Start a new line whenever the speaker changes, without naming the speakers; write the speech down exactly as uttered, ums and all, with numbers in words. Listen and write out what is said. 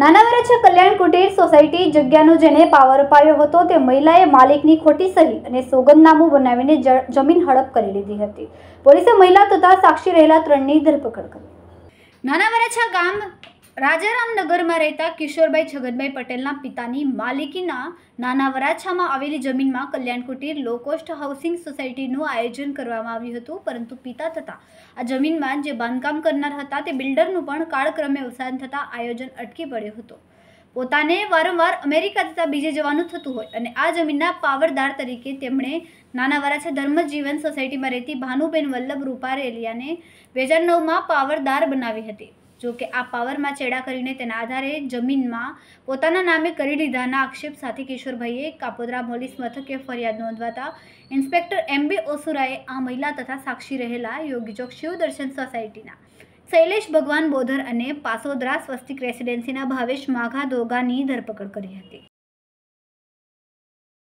નાના વરાછા કલ્યાણ કુટીર સોસાયટી જગ્યાનો જેને પાવર અપાયો હતો તે મહિલાએ માલિકની ખોટી સહી અને સોગંદનામું બનાવીને જમીન હડપ કરી લીધી હતી। પોલીસે મહિલા તથા સાક્ષી રહેલા ત્રણની ધરપકડ કરી। નાના વરાછા ગામ રાજારામનગરમાં રહેતા કિશોરભાઈ છગનભાઈ પટેલના પિતાની માલિકીના નાના વરાછામાં આવેલી જમીનમાં કલ્યાણ કુટીર લો કોસ્ટ હાઉસિંગ સોસાયટીનું આયોજન કરવામાં આવ્યું હતું, પરંતુ પિતા થતા આ જમીનમાં જે બાંધકામ કરનાર હતા તે બિલ્ડરનું પણ કાળક્રમે અવસાન થતાં આયોજન અટકી પડ્યો હતો। પોતાને વારંવાર અમેરિકા તથા બીજે જવાનું થતું હોય અને આ જમીનના પાવરદાર તરીકે તેમણે નાના વરાછા ધર્મજીવન સોસાયટીમાં રહેતી ભાનુબેન વલ્લભ રૂપારેલિયાને બે હજાર નવમાં પાવરદાર બનાવી હતી। જો કે આ પાવરમાં ચેડા કરીને તેના આધારે જમીનમાં પોતાના નામે કરી લીધાના આક્ષેપ સાથે કિશોરભાઈએ કાપોદ્રા પોલીસ મથકે ફરિયાદ નોંધવાતા ઇન્સ્પેક્ટર એમ બી ઓસુરાએ આ મહિલા તથા સાક્ષી રહેલા યોગીચોક શિવ દર્શન સોસાયટીના શૈલેષ ભગવાન બોધર અને પાસોદરા સ્વસ્તિક રેસિડેન્સીના ભાવેશ માઘા દોગાની ધરપકડ કરી હતી।